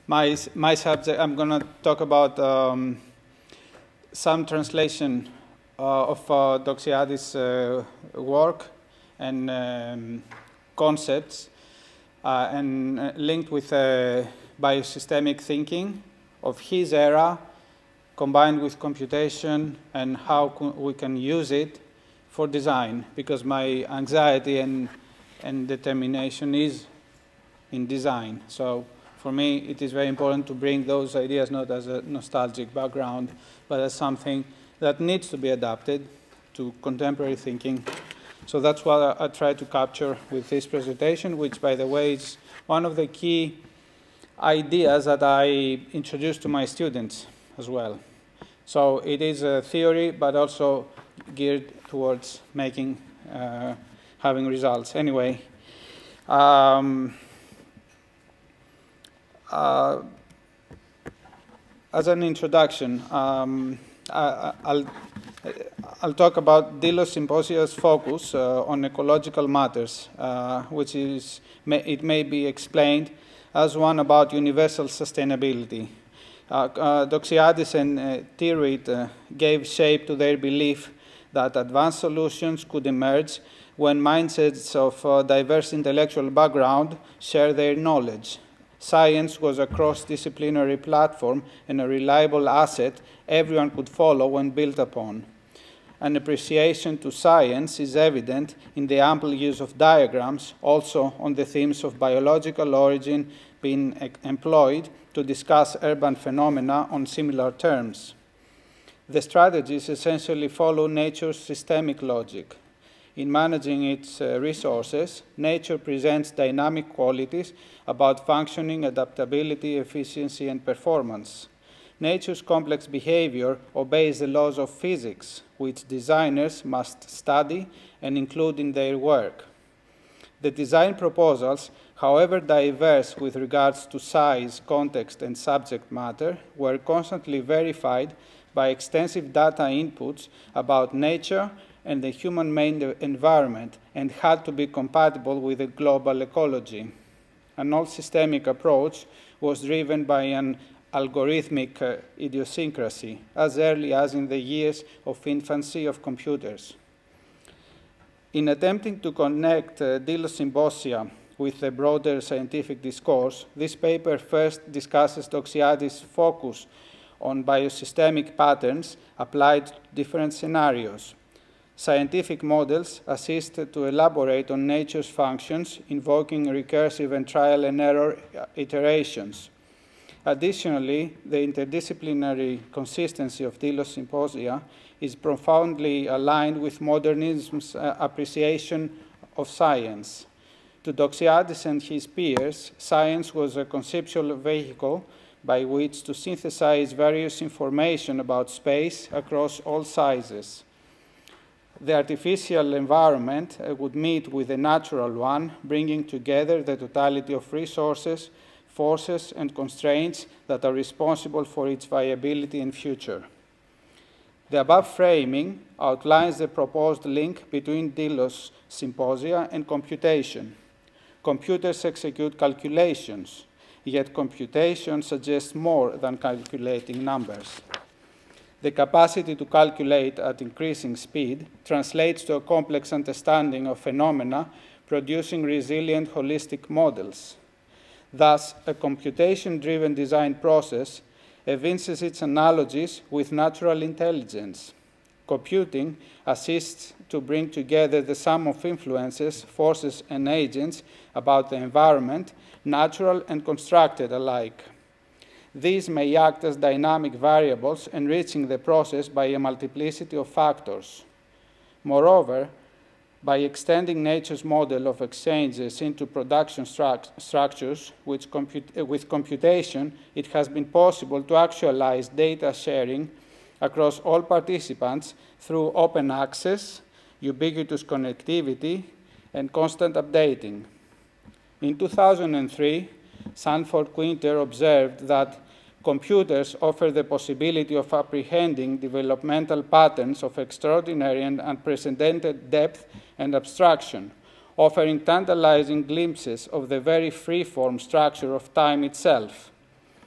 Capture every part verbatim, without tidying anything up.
my, my subject, I'm going to talk about um, some translation uh, of uh, Doxiadis' uh, work and um, concepts, uh, and uh, linked with uh, biosystemic thinking of his era, combined with computation and how we can use it for design, because my anxiety and, and determination is in design. So for me, it is very important to bring those ideas not as a nostalgic background, but as something that needs to be adapted to contemporary thinking. So that's what I, I try to capture with this presentation, which, by the way, is one of the key ideas that I introduce to my students as well. So it is a theory, but also geared towards making, uh, having results. Anyway, um, uh, as an introduction, um, I, I'll, I'll talk about Delos Symposia's focus uh, on ecological matters, uh, which is, may, it may be explained as one about universal sustainability. Uh, uh, Doxiadis and uh, Tyrwhitt uh, gave shape to their belief that advanced solutions could emerge when mindsets of uh, diverse intellectual background share their knowledge. Science was a cross-disciplinary platform and a reliable asset everyone could follow and build upon. An appreciation to science is evident in the ample use of diagrams, also on the themes of biological origin being employed to discuss urban phenomena on similar terms. The strategies essentially follow nature's systemic logic. In managing its uh, resources, nature presents dynamic qualities about functioning, adaptability, efficiency, and performance. Nature's complex behavior obeys the laws of physics, which designers must study and include in their work. The design proposals, however diverse with regards to size, context, and subject matter, were constantly verified by extensive data inputs about nature and the human-made environment, and had to be compatible with the global ecology. An all-systemic approach was driven by an algorithmic uh, idiosyncrasy, as early as in the years of infancy of computers. In attempting to connect uh, Delos Symposia with the broader scientific discourse, this paper first discusses Doxiadis' focus on biosystemic patterns applied to different scenarios. Scientific models assist to elaborate on nature's functions, invoking recursive and trial and error iterations. Additionally, the interdisciplinary consistency of Delos Symposia is profoundly aligned with modernism's uh, appreciation of science. To Doxiadis and his peers, science was a conceptual vehicle by which to synthesize various information about space across all sizes. The artificial environment uh, would meet with the natural one, bringing together the totality of resources, forces, and constraints that are responsible for its viability and future. The above framing outlines the proposed link between Delos Symposia and computation. Computers execute calculations, yet computation suggests more than calculating numbers. The capacity to calculate at increasing speed translates to a complex understanding of phenomena, producing resilient holistic models. Thus, a computation-driven design process evinces its analogies with natural intelligence. Computing assists to bring together the sum of influences, forces, and agents about the environment, natural and constructed alike. These may act as dynamic variables, enriching the process by a multiplicity of factors. Moreover, by extending nature's model of exchanges into production stru structures which comput uh, with computation, it has been possible to actualize data sharing across all participants through open access, ubiquitous connectivity, and constant updating. In two thousand three, Sanford Quinter observed that computers offer the possibility of apprehending developmental patterns of extraordinary and unprecedented depth and abstraction, offering tantalizing glimpses of the very free-form structure of time itself.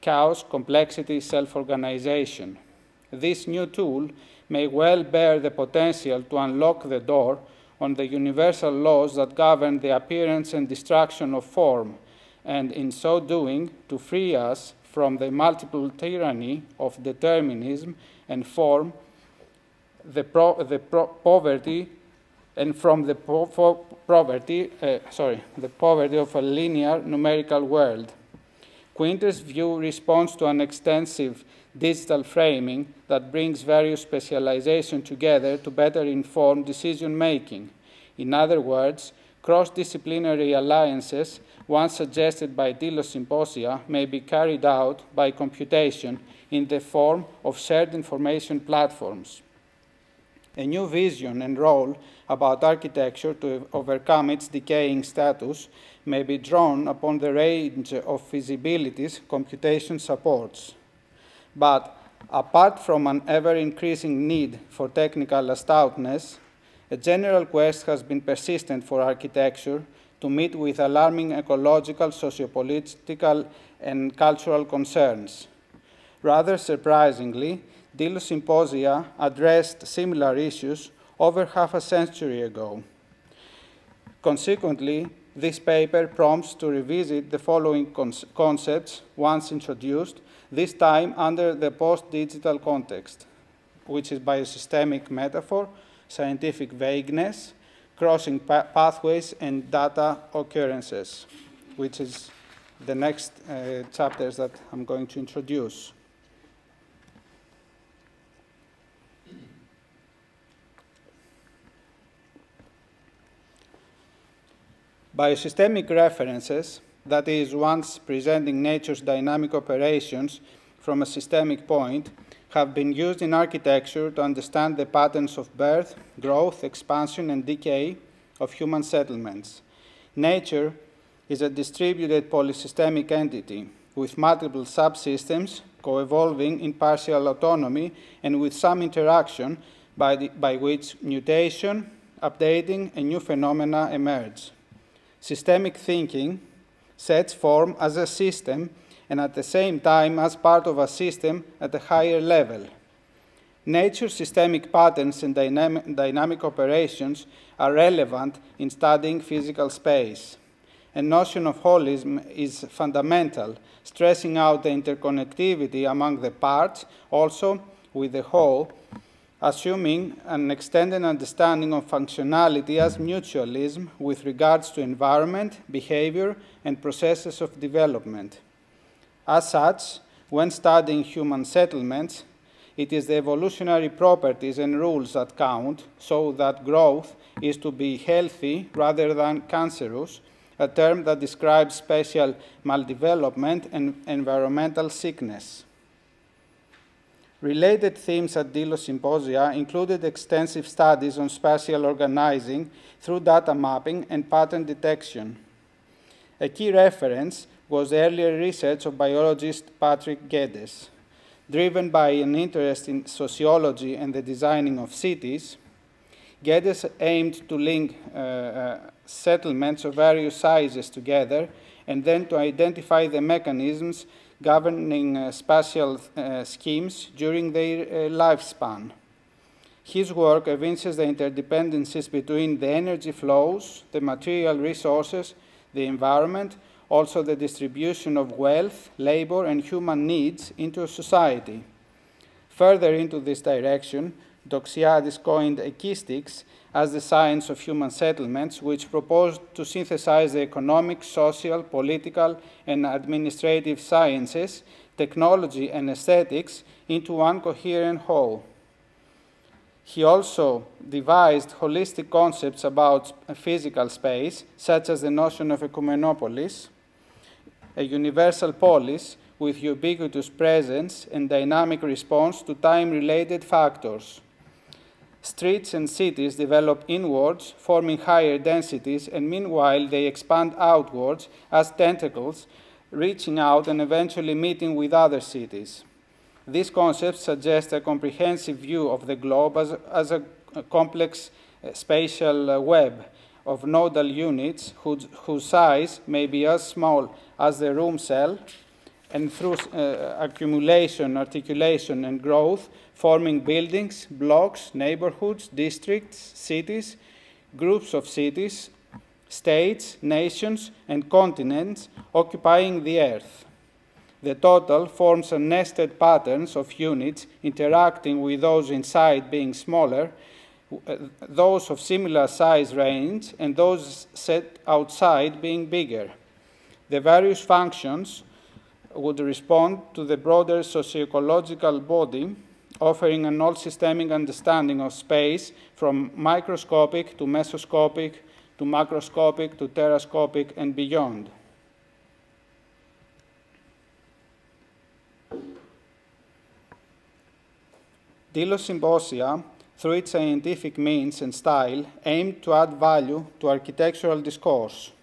chaos, complexity, self-organization. This new tool may well bear the potential to unlock the door on the universal laws that govern the appearance and destruction of form, and in so doing, to free us from the multiple tyranny of determinism and form, the, pro the pro poverty, and from the po poverty, uh, sorry, the poverty of a linear numerical world. Quinter's view responds to an extensive digital framing that brings various specializations together to better inform decision-making. In other words, cross-disciplinary alliances, once suggested by Delos symposia, may be carried out by computation in the form of shared information platforms. A new vision and role about architecture to overcome its decaying status may be drawn upon the range of feasibilities computation supports. But apart from an ever-increasing need for technical astoundness, a general quest has been persistent for architecture to meet with alarming ecological, sociopolitical, and cultural concerns. Rather surprisingly, Delos symposia addressed similar issues over half a century ago. Consequently, this paper prompts to revisit the following concepts once introduced, this time under the post-digital context, which is biosystemic metaphor, scientific vagueness, crossing pa pathways, and data occurrences, which is the next uh, chapters that I'm going to introduce. Biosystemic references, that is, once presenting nature's dynamic operations from a systemic point, have been used in architecture to understand the patterns of birth, growth, expansion, and decay of human settlements. Nature is a distributed polysystemic entity with multiple subsystems co-evolving in partial autonomy and with some interaction by, the, by which mutation, updating, and new phenomena emerge. Systemic thinking sets form as a system and at the same time as part of a system at a higher level. Nature's systemic patterns and dynamic, dynamic operations are relevant in studying physical space. A notion of holism is fundamental, stressing out the interconnectivity among the parts, also with the whole, assuming an extended understanding of functionality as mutualism with regards to environment, behavior, and processes of development. As such, when studying human settlements, it is the evolutionary properties and rules that count, so that growth is to be healthy rather than cancerous, a term that describes spatial maldevelopment and environmental sickness. Related themes at Delos symposia included extensive studies on spatial organizing through data mapping and pattern detection. A key reference was earlier research of biologist Patrick Geddes. Driven by an interest in sociology and the designing of cities, Geddes aimed to link uh, uh, settlements of various sizes together and then to identify the mechanisms governing uh, spatial uh, schemes during their uh, lifespan. His work evinces the interdependencies between the energy flows, the material resources, the environment, also the distribution of wealth, labor, and human needs into a society. Further into this direction, Doxiadis coined echistics as the science of human settlements, which proposed to synthesize the economic, social, political, and administrative sciences, technology, and aesthetics into one coherent whole. He also devised holistic concepts about physical space, such as the notion of ecumenopolis, a universal polis with ubiquitous presence and dynamic response to time-related factors. Streets and cities develop inwards, forming higher densities, and meanwhile they expand outwards as tentacles, reaching out and eventually meeting with other cities. These concepts suggest a comprehensive view of the globe as, as a, a complex uh, spatial uh, web of nodal units whose, whose size may be as small as the room cell and through uh, accumulation, articulation, and growth, forming buildings, blocks, neighborhoods, districts, cities, groups of cities, states, nations, and continents occupying the Earth. The total forms a nested patterns of units interacting with those inside being smaller, those of similar size range, and those set outside being bigger. The various functions would respond to the broader socio-ecological body, offering an all-systemic understanding of space from microscopic to mesoscopic to macroscopic to terascopic and beyond. Delos Symposia, through its scientific means and style, aimed to add value to architectural discourse.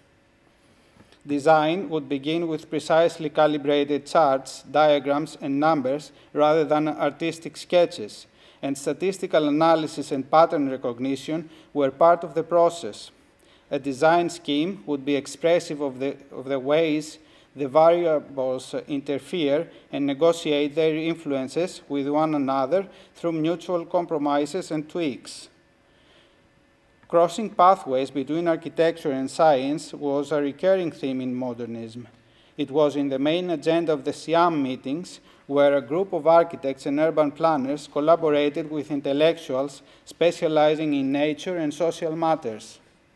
Design would begin with precisely calibrated charts, diagrams, and numbers rather than artistic sketches, and statistical analysis and pattern recognition were part of the process. A design scheme would be expressive of the, of the ways the variables interfere and negotiate their influences with one another through mutual compromises and tweaks. Crossing pathways between architecture and science was a recurring theme in modernism. It was in the main agenda of the SIAM meetings, where a group of architects and urban planners collaborated with intellectuals specializing in nature and social matters.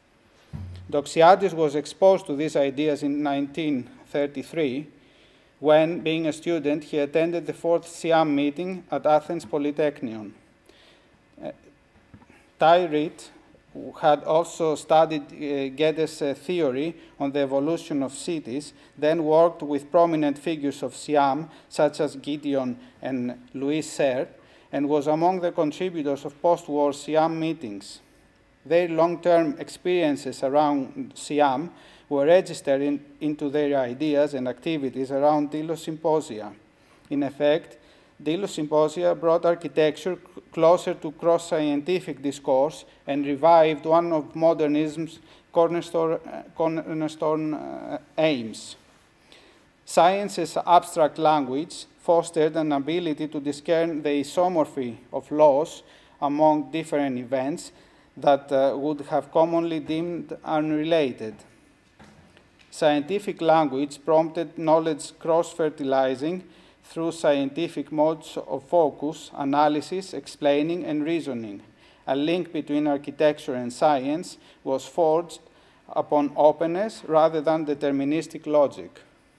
Doxiadis was exposed to these ideas in nineteen thirty-three, when, being a student, he attended the fourth SIAM meeting at Athens Polytechnion. Uh, Ty Ritt, who had also studied uh, Geddes' uh, theory on the evolution of cities, then worked with prominent figures of SIAM, such as Gideon and Louis Serre, and was among the contributors of post-war SIAM meetings. Their long-term experiences around SIAM were registered in, into their ideas and activities around Delos Symposia. In effect, Delos Symposia brought architecture closer to cross-scientific discourse and revived one of modernism's cornerstone, uh, cornerstone uh, aims. Science as abstract language fostered an ability to discern the isomorphy of laws among different events that uh, would have commonly deemed unrelated. Scientific language prompted knowledge cross-fertilizing through scientific modes of focus, analysis, explaining, and reasoning. A link between architecture and science was forged upon openness rather than deterministic logic.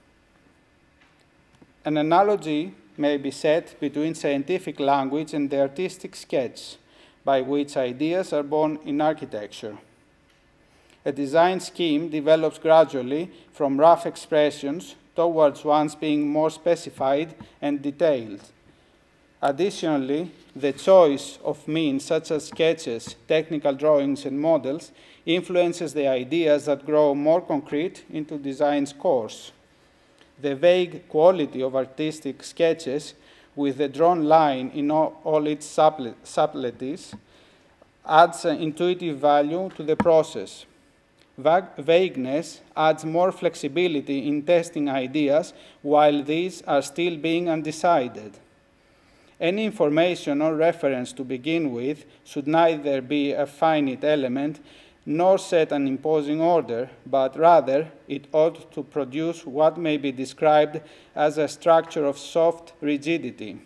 An analogy may be set between scientific language and the artistic sketch, by which ideas are born in architecture. A design scheme develops gradually from rough expressions towards ones being more specified and detailed. Additionally, the choice of means such as sketches, technical drawings, and models influences the ideas that grow more concrete into design's course. The vague quality of artistic sketches with the drawn line in all, all its subtleties adds an intuitive value to the process. Vagueness adds more flexibility in testing ideas while these are still being undecided. Any information or reference to begin with should neither be a finite element nor set an imposing order, but rather it ought to produce what may be described as a structure of soft rigidity.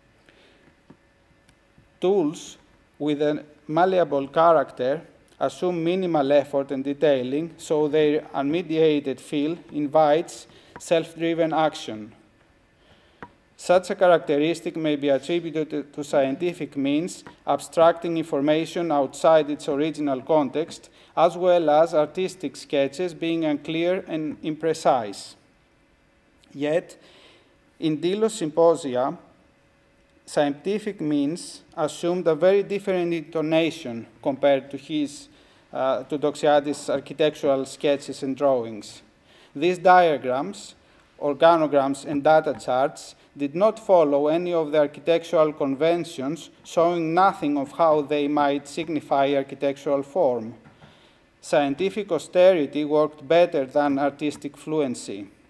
Tools with a malleable character assume minimal effort and detailing, so their unmediated feel invites self-driven action. Such a characteristic may be attributed to scientific means, abstracting information outside its original context, as well as artistic sketches being unclear and imprecise. Yet, in Delos Symposia, scientific means assumed a very different intonation compared to his, uh, to Doxiadis' architectural sketches and drawings. These diagrams, organograms, and data charts did not follow any of the architectural conventions, showing nothing of how they might signify architectural form. Scientific austerity worked better than artistic fluency.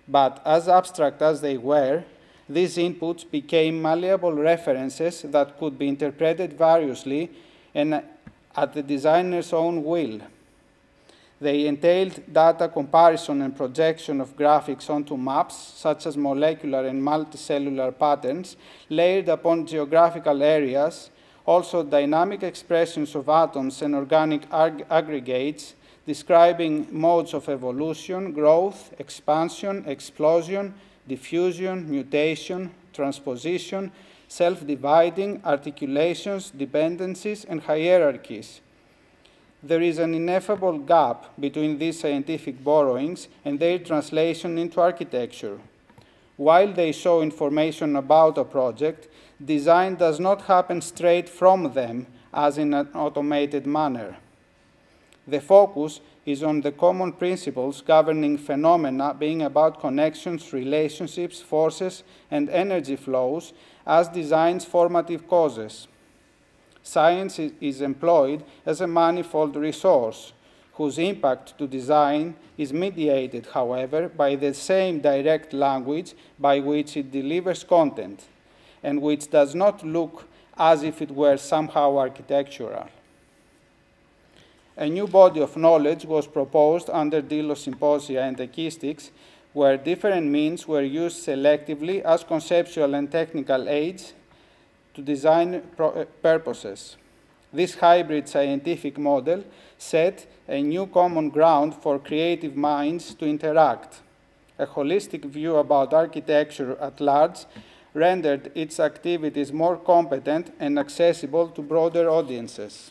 but as abstract as they were, these inputs became malleable references that could be interpreted variously and at the designer's own will. They entailed data comparison and projection of graphics onto maps, such as molecular and multicellular patterns, layered upon geographical areas, also dynamic expressions of atoms and organic ag aggregates, describing modes of evolution, growth, expansion, explosion, diffusion, mutation, transposition, self-dividing, articulations, dependencies, and hierarchies. There is an ineffable gap between these scientific borrowings and their translation into architecture. While they show information about a project, design does not happen straight from them as in an automated manner. The focus is on the common principles governing phenomena, being about connections, relationships, forces, and energy flows as design's formative causes. Science is employed as a manifold resource, whose impact to design is mediated, however, by the same direct language by which it delivers content, and which does not look as if it were somehow architectural. A new body of knowledge was proposed under Delos Symposia and Acoustics, where different means were used selectively as conceptual and technical aids to design purposes. This hybrid scientific model set a new common ground for creative minds to interact. A holistic view about architecture at large rendered its activities more competent and accessible to broader audiences.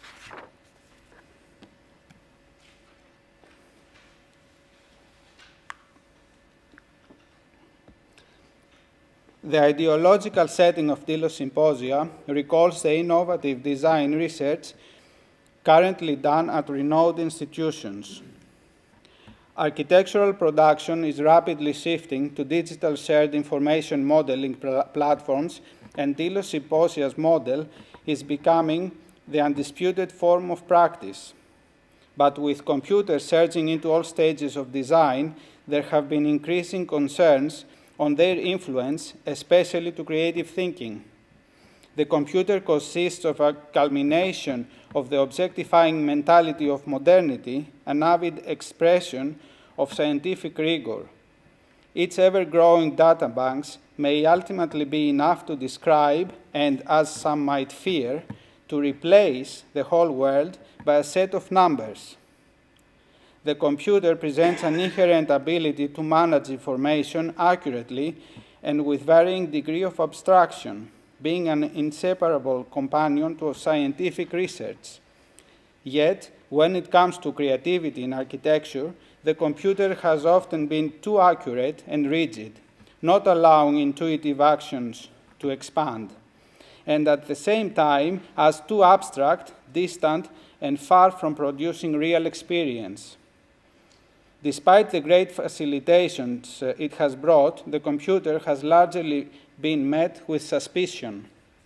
The ideological setting of Delos Symposia recalls the innovative design research currently done at renowned institutions. Architectural production is rapidly shifting to digital shared information modeling pl platforms, and Delos Symposia's model is becoming the undisputed form of practice. But with computers surging into all stages of design, there have been increasing concerns on their influence, especially to creative thinking. The computer consists of a culmination of the objectifying mentality of modernity, an avid expression of scientific rigor. Its ever-growing data banks may ultimately be enough to describe, and as some might fear, to replace the whole world by a set of numbers. The computer presents an inherent ability to manage information accurately and with varying degree of abstraction, being an inseparable companion to scientific research. Yet, when it comes to creativity in architecture, the computer has often been too accurate and rigid, not allowing intuitive actions to expand, and at the same time as too abstract, distant, and far from producing real experience. Despite the great facilitations uh, it has brought, the computer has largely been met with suspicion.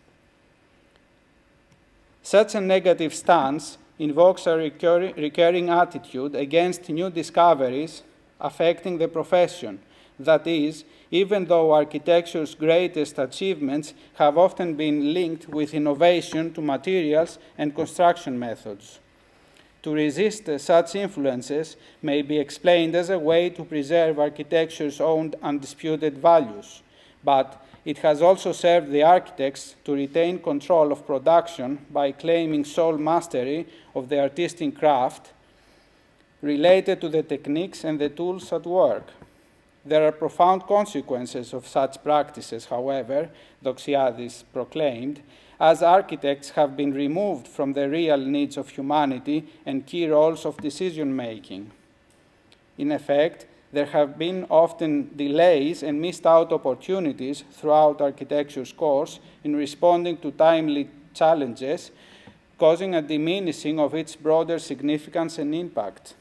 Such a negative stance invokes a recur recurring attitude against new discoveries affecting the profession. That is, even though architecture's greatest achievements have often been linked with innovation to materials and construction methods. To resist uh, such influences may be explained as a way to preserve architecture's own undisputed values, but it has also served the architects to retain control of production by claiming sole mastery of the artistic craft related to the techniques and the tools at work. There are profound consequences of such practices, however, Doxiadis proclaimed, as architects have been removed from the real needs of humanity and key roles of decision-making. In effect, there have been often delays and missed out opportunities throughout architecture's course in responding to timely challenges, causing a diminishing of its broader significance and impact.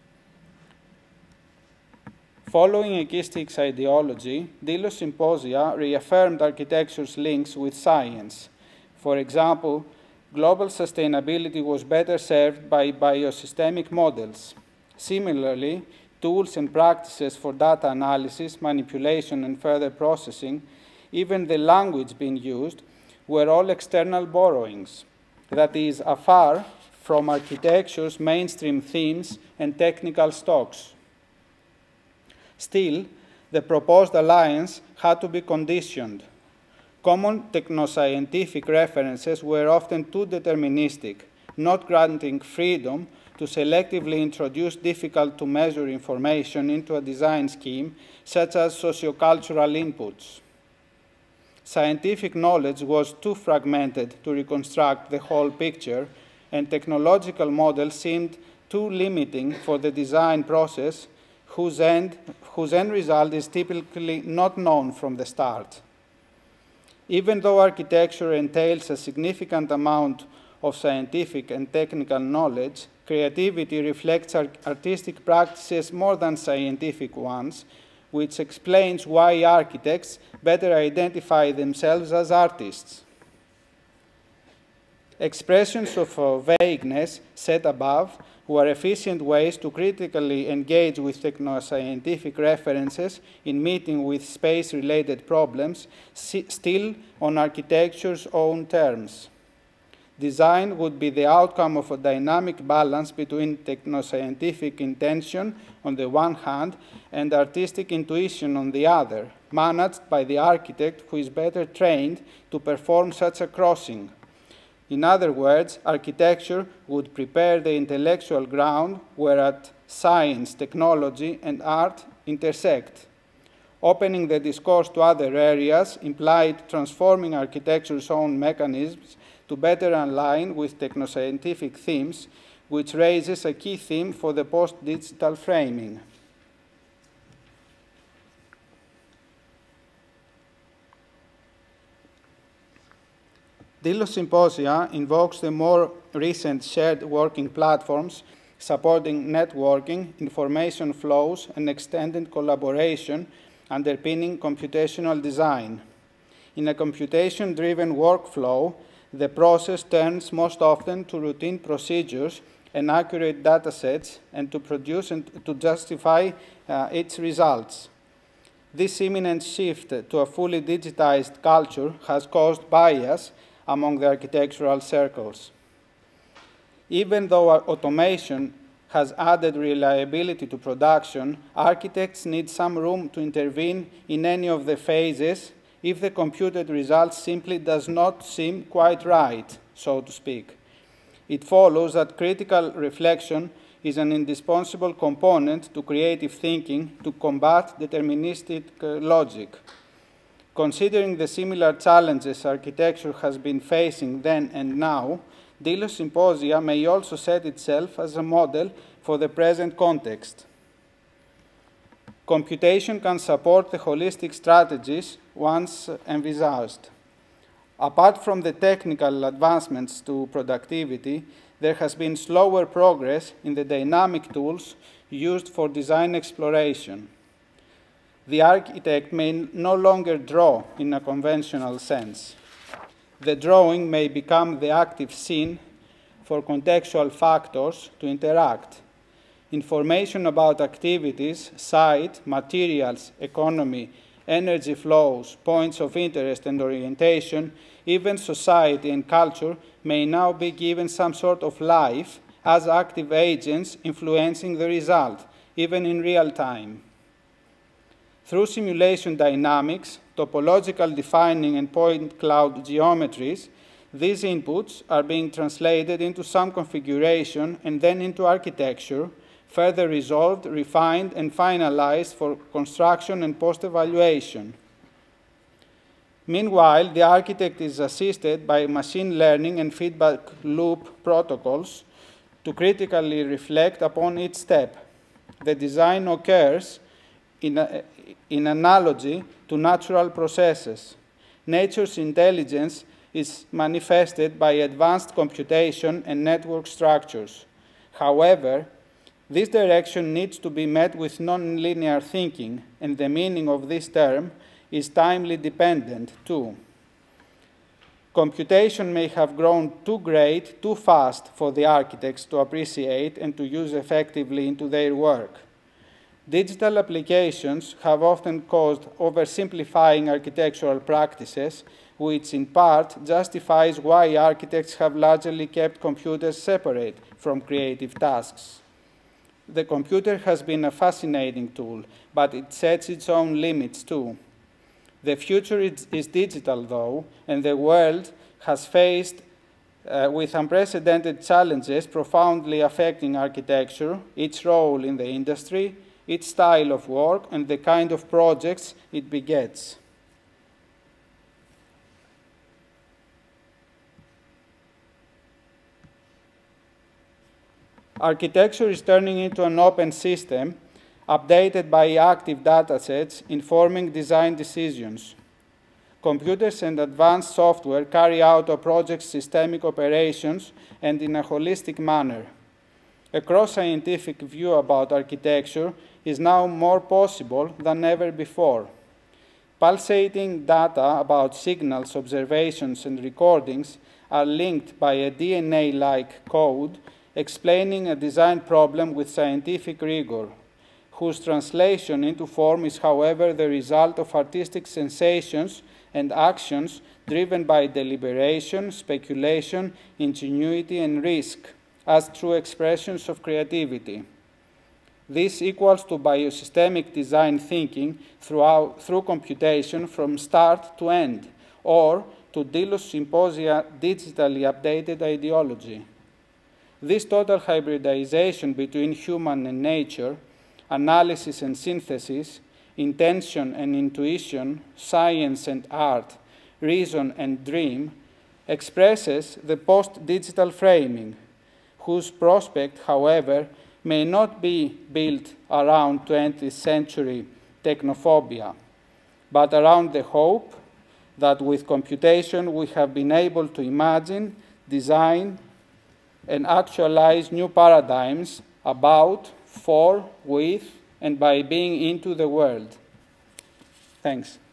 Following acoustics ideology, Delos Symposia reaffirmed architecture's links with science. For example, global sustainability was better served by biosystemic models. Similarly, tools and practices for data analysis, manipulation, and further processing, even the language being used, were all external borrowings, that is, afar from architecture's mainstream themes and technical stocks. Still, the proposed alliance had to be conditioned. Common technoscientific references were often too deterministic, not granting freedom to selectively introduce difficult-to-measure information into a design scheme, such as sociocultural inputs. Scientific knowledge was too fragmented to reconstruct the whole picture, and technological models seemed too limiting for the design process, whose end, whose end result is typically not known from the start. Even though architecture entails a significant amount of scientific and technical knowledge, creativity reflects art artistic practices more than scientific ones, which explains why architects better identify themselves as artists. Expressions of uh, vagueness set above were efficient ways to critically engage with technoscientific references in meeting with space-related problems, still on architecture's own terms. Design would be the outcome of a dynamic balance between technoscientific intention on the one hand and artistic intuition on the other, managed by the architect who is better trained to perform such a crossing. In other words, architecture would prepare the intellectual ground whereat science, technology, and art intersect. Opening the discourse to other areas implied transforming architecture's own mechanisms to better align with technoscientific themes, which raises a key theme for the post-digital framing. Delos Symposia invokes the more recent shared working platforms supporting networking, information flows, and extended collaboration underpinning computational design. In a computation-driven workflow, the process turns most often to routine procedures and accurate data sets and to produce and to justify uh, its results. This imminent shift to a fully digitized culture has caused bias among the architectural circles. Even though automation has added reliability to production, architects need some room to intervene in any of the phases if the computed result simply does not seem quite right, so to speak. It follows that critical reflection is an indispensable component to creative thinking to combat deterministic uh, logic. Considering the similar challenges architecture has been facing then and now, Delos Symposia may also set itself as a model for the present context. Computation can support the holistic strategies once envisaged. Apart from the technical advancements to productivity, there has been slower progress in the dynamic tools used for design exploration. The architect may no longer draw in a conventional sense. The drawing may become the active scene for contextual factors to interact. Information about activities, site, materials, economy, energy flows, points of interest and orientation, even society and culture may now be given some sort of life as active agents influencing the result, even in real time. Through simulation dynamics, topological defining, and point cloud geometries, these inputs are being translated into some configuration and then into architecture, further resolved, refined, and finalized for construction and post-evaluation. Meanwhile, the architect is assisted by machine learning and feedback loop protocols to critically reflect upon each step. The design occurs in, a, in analogy to natural processes. Nature's intelligence is manifested by advanced computation and network structures. However, this direction needs to be met with nonlinear thinking, and the meaning of this term is timely dependent too. Computation may have grown too great, too fast for the architects to appreciate and to use effectively into their work. Digital applications have often caused oversimplifying architectural practices, which in part justifies why architects have largely kept computers separate from creative tasks. The computer has been a fascinating tool, but it sets its own limits too. The future is, is digital, though, and the world has faced uh, with unprecedented challenges profoundly affecting architecture, its role in the industry, its style of work, and the kind of projects it begets. Architecture is turning into an open system, updated by active datasets informing design decisions. Computers and advanced software carry out a project's systemic operations and in a holistic manner. A cross-scientific view about architecture is now more possible than ever before. Pulsating data about signals, observations, and recordings are linked by a D N A-like code explaining a design problem with scientific rigor, whose translation into form is, however, the result of artistic sensations and actions driven by deliberation, speculation, ingenuity, and risk as true expressions of creativity. This equals to biosystemic design thinking throughout, through computation from start to end, or to Delos Symposia digitally updated ideology. This total hybridization between human and nature, analysis and synthesis, intention and intuition, science and art, reason and dream, expresses the post-digital framing, whose prospect, however, may not be built around twentieth century technophobia, but around the hope that with computation we have been able to imagine, design, and actualize new paradigms about, for, with, and by being into the world. Thanks.